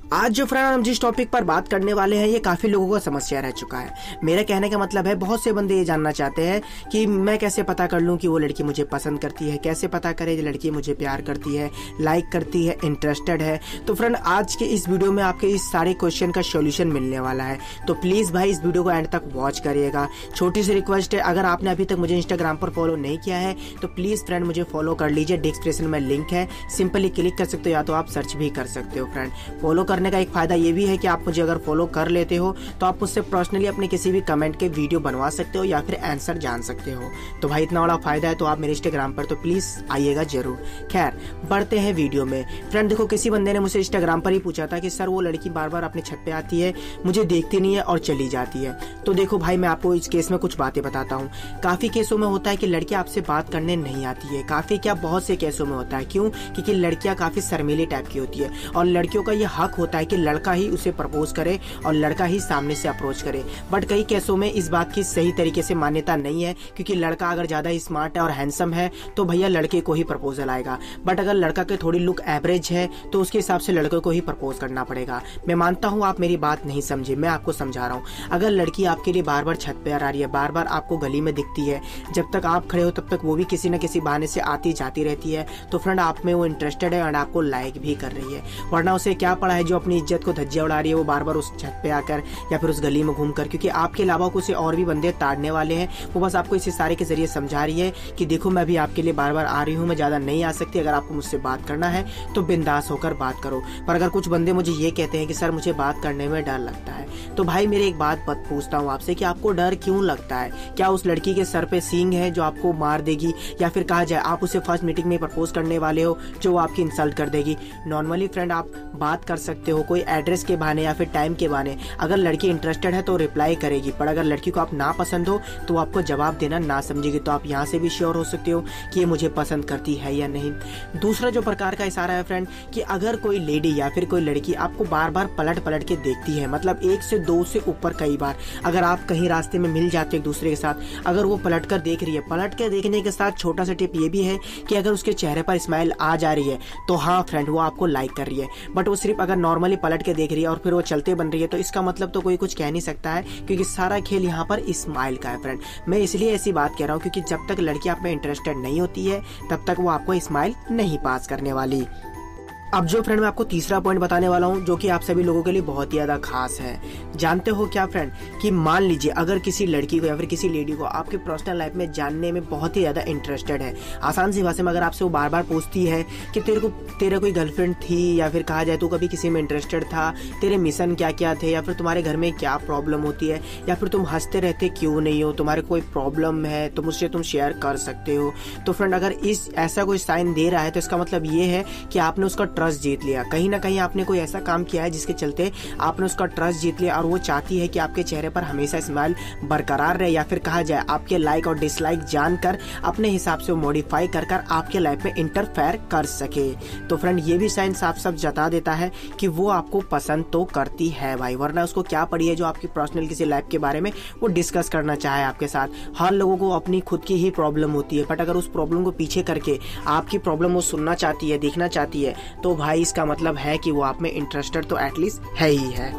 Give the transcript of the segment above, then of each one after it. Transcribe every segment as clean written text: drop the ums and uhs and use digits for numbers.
आज जो फ्रेंड हम जिस टॉपिक पर बात करने वाले हैं ये काफी लोगों का समस्या रह चुका है। मेरा कहने का मतलब है बहुत से बंदे ये जानना चाहते हैं कि मैं कैसे पता कर लूं कि वो लड़की मुझे पसंद करती है, कैसे पता करे कि लड़की मुझे प्यार करती है, लाइक करती है, इंटरेस्टेड है। तो फ्रेंड आज के इस वीडियो में आपके इस सारे क्वेश्चन का सोल्यूशन मिलने वाला है। तो प्लीज भाई इस वीडियो को एंड तक वॉच करिएगा। छोटी सी रिक्वेस्ट है, अगर आपने अभी तक मुझे इंस्टाग्राम पर फॉलो नहीं किया है तो प्लीज फ्रेंड मुझे फॉलो कर लीजिए। डिस्क्रिप्शन में लिंक है, सिंपली क्लिक कर सकते हो या तो आप सर्च भी कर सकते हो। फ्रेंड फॉलो करने का एक फायदा ये भी है कि आप मुझे अगर फॉलो कर लेते हो तो आप मुझसे पर्सनली अपने किसी भी कमेंट के वीडियो बनवा सकते हो या फिर आंसर जान सकते हो। तो भाई इतना बड़ा फायदा है तो आप मेरे इंस्टाग्राम पर तो प्लीज आइएगा जरूर। खैर बढ़ते हैं वीडियो में। फ्रेंड देखो, किसी बंदे ने मुझसे इंस्टाग्राम पर ही पूछा था कि सर वो लड़की बार बार अपने छत पे आती है, मुझे देखती नहीं है और चली जाती है। तो देखो भाई मैं आपको इस केस में कुछ बातें बताता हूँ। काफी केसों में होता है कि लड़की आपसे बात करने नहीं आती है, काफी क्या बहुत से केसों में होता है। क्यों? क्योंकि लड़कियां काफी शर्मीली टाइप की होती है और लड़कियों का ये हक होता है कि लड़का ही उसे प्रपोज करे और लड़का ही सामने से अप्रोच करे। बट कई केसों में इस बात की सही तरीके से मान्यता नहीं है, क्योंकि लड़का अगर ज्यादा ही स्मार्ट है और हैंडसम है तो भैया लड़के को ही प्रपोजल आएगा। बट अगर लड़का के थोड़ी लुक एवरेज है तो उसके हिसाब से लड़के को ही प्रपोज करना पड़ेगा। मैं मानता हूँ आप मेरी बात नहीं समझे, मैं आपको समझा रहा हूँ। अगर लड़की आपके लिए बार बार छत पे आ रही है, बार बार आपको गली में दिखती है, जब तक आप खड़े हो तब तक वो भी किसी न किसी बहाने से आती जाती रहती है, तो फ्रेंड आप में वो इंटरेस्टेड है और आपको लाइक भी कर रही है। वरना उसे क्या पड़ा है जो अपनी इज्जत को धज्जियां उड़ा रही है वो बार बार उस छत पे आकर या फिर उस गली में घूमकर, क्योंकि आपके अलावा उसे और भी बंदे ताड़ने वाले हैं। वो बस आपको इस इशारे के जरिए समझा रही है कि देखो मैं भी आपके लिए बार बार आ रही हूँ, मैं ज्यादा नहीं आ सकती, अगर आपको मुझसे बात करना है तो बिंदास होकर बात करो। पर अगर कुछ बंदे मुझे ये कहते हैं कि सर मुझे बात करने में डर लगता है, तो भाई मेरे एक बात पूछता हूँ आपसे कि आपको डर क्यों लगता है? क्या उस लड़की के सर पे सींग है जो आपको मार देगी, या फिर कहा जाए आप उसे फर्स्ट मीटिंग में प्रपोज करने वाले हो जो वो आपकी इंसल्ट कर देगी? नॉर्मली फ्रेंड आप बात कर सकते हो कोई एड्रेस के बहाने या फिर टाइम के बहाने। अगर लड़की इंटरेस्टेड है तो रिप्लाई करेगी, पर अगर लड़की को आप ना पसंद हो तो आपको जवाब देना ना समझेगी। तो आप यहाँ से भी श्योर हो सकते हो कि ये मुझे पसंद करती है या नहीं। दूसरा जो प्रकार का इशारा है फ्रेंड, कि अगर कोई लेडी या फिर कोई लड़की आपको बार बार पलट पलट के देखती है, मतलब एक से दो से ऊपर कई बार, अगर आप कहीं रास्ते में मिल जाते हो एक दूसरे के साथ, अगर वो पलट कर देख रही है, पलट कर देखने के साथ छोटा सा टिप ये भी है कि अगर उसके चेहरे पर स्माइल आ जा रही है तो हाँ फ्रेंड वो आपको लाइक कर रही है। बट वो सिर्फ अगर नॉर्मली पलट के देख रही है और फिर वो चलते बन रही है तो इसका मतलब तो कोई कुछ कह नहीं सकता है, क्योंकि सारा खेल यहाँ पर स्माइल का है फ्रेंड। मैं इसलिए ऐसी बात कह रहा हूँ क्योंकि जब तक लड़की आप में इंटरेस्टेड नहीं होती है तब तक वो आपको स्माइल नहीं पास करने वाली। अब जो फ्रेंड मैं आपको तीसरा पॉइंट बताने वाला हूँ जो कि आप सभी लोगों के लिए बहुत ही ज्यादा खास है। जानते हो क्या फ्रेंड, कि मान लीजिए अगर किसी लड़की को या फिर किसी लेडी को आपके पर्सनल लाइफ में जानने में बहुत ही ज्यादा इंटरेस्टेड है, आसान सी भाषा में अगर आपसे वो बार बार पूछती है कि तेरे कोई गर्लफ्रेंड थी, या फिर कहा जाए तू कभी किसी में इंटरेस्टेड था, तेरे मिशन क्या क्या थे, या फिर तुम्हारे घर में क्या प्रॉब्लम होती है, या फिर तुम हंसते रहते क्यों नहीं हो, तुम्हारे कोई प्रॉब्लम है तो मुझसे तुम शेयर कर सकते हो। तो फ्रेंड अगर ऐसा कोई साइन दे रहा है तो इसका मतलब ये है कि आपने उसका ट्रस्ट जीत लिया। कहीं ना कहीं आपने कोई ऐसा काम किया है जिसके चलते आपने उसका ट्रस्ट जीत लिया और वो चाहती है कि आपके चेहरे पर हमेशा स्माइल बरकरार रहे, या फिर कहा जाए आपके लाइक और डिसलाइक जानकर अपने हिसाब से वो मॉडिफाई कर आपके लाइफ में इंटरफेयर कर सके। तो फ्रेंड ये भी साइन साफ साफ जता देता है कि वो आपको पसंद तो करती है भाई, वरना उसको क्या पड़ी है जो आपकी पर्सनल किसी लाइफ के बारे में वो डिस्कस करना चाहे आपके साथ। हर लोगों को अपनी खुद की ही प्रॉब्लम होती है, बट अगर उस प्रॉब्लम को पीछे करके आपकी प्रॉब्लम वो सुनना चाहती है, देखना चाहती है, तो भाई इसका मतलब है कि वो आप में इंटरेस्टेड तो एटलीस्ट है ही है।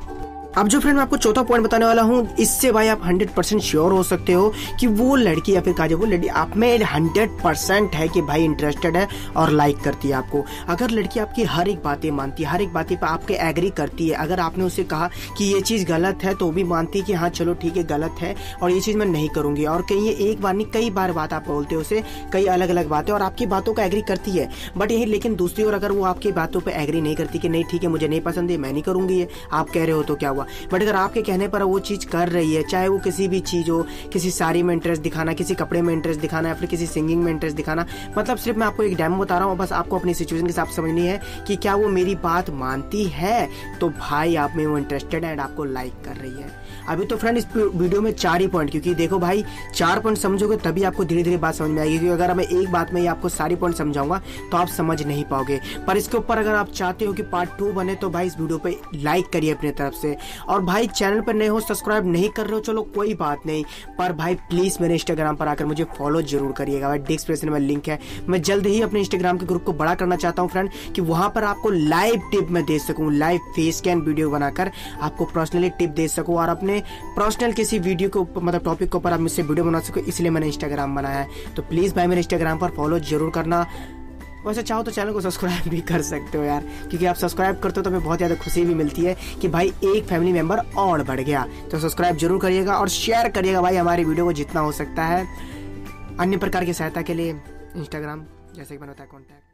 अब जो फ्रेंड मैं आपको चौथा पॉइंट बताने वाला हूँ, इससे भाई आप 100% श्योर हो सकते हो कि वो लड़की या फिर कहा जाए वो लड़की आप में 100% है कि भाई इंटरेस्टेड है और लाइक करती है आपको। अगर लड़की आपकी हर एक बातें मानती है, हर एक बातें पर आपके एग्री करती है, अगर आपने उसे कहा कि ये चीज़ गलत है तो भी मानती है कि हाँ चलो ठीक है गलत है और ये चीज़ मैं नहीं करूँगी, और कहीं ये एक बार नहीं कई बार बात आप बोलते हो उसे, कई अलग अलग बातें, और आपकी बातों का एग्री करती है। बट यही लेकिन दूसरी ओर अगर वो आपकी बातों पर एग्री नहीं करती कि नहीं ठीक है मुझे नहीं पसंद है, मैं नहीं करूँगी ये, आप कह रहे हो तो क्या हुआ। बट अगर आपके कहने पर वो चीज़ कर रही है, चाहे वो किसी भी चीज़ हो, किसी साड़ी में इंटरेस्ट दिखाना, किसी कपड़े में इंटरेस्ट दिखाना, या फिर किसी सिंगिंग में इंटरेस्ट दिखाना, मतलब सिर्फ मैं आपको एक डेमो बता रहा हूँ, बस आपको अपनी सिचुएशन के हिसाब से समझनी है कि क्या वो मेरी बात मानती है, तो भाई आप में वो इंटरेस्टेड है एंड आपको लाइक कर रही है। अभी तो फ्रेंड इस वीडियो में 4 ही पॉइंट, क्योंकि देखो भाई 4 पॉइंट समझोगे तभी आपको धीरे धीरे बात समझ में आएगी, क्योंकि अगर मैं एक बात में आपको सारी पॉइंट समझाऊंगा तो आप समझ नहीं पाओगे। पर इसके ऊपर अगर आप चाहते हो कि पार्ट 2 बने तो भाई इस वीडियो पे लाइक करिए अपनी तरफ से। और भाई चैनल पर नए हो, सब्सक्राइब नहीं कर रहे हो, चलो कोई बात नहीं, पर भाई प्लीज मेरे इंस्टाग्राम पर आकर मुझे फॉलो जरूर करिएगा भाई। डिस्क्रिप्शन में लिंक है। मैं जल्द ही अपने इंस्टाग्राम के ग्रुप को बड़ा करना चाहता हूँ फ्रेंड, कि वहां पर आपको लाइव टिप मैं दे सकूं, लाइव फेस स्कैन वीडियो बनाकर आपको पर्सनली टिप दे सकूं, और अपने पर्सनल किसी वीडियो को मतलब टॉपिक के ऊपर आप मुझसे वीडियो बना सको, इसलिए मैंने इंस्टाग्राम बनाया है। तो प्लीज भाई मेरे इंस्टाग्राम पर फॉलो जरूर करना। वैसे चाहो तो चैनल को सब्सक्राइब भी कर सकते हो यार, क्योंकि आप सब्सक्राइब करते हो तो हमें बहुत ज़्यादा खुशी भी मिलती है कि भाई एक फैमिली मेंबर और बढ़ गया। तो सब्सक्राइब जरूर करिएगा और शेयर करिएगा भाई हमारी वीडियो को जितना हो सकता है। अन्य प्रकार की सहायता के लिए इंस्टाग्राम जैसे कि मैंने बताया कॉन्टैक्ट।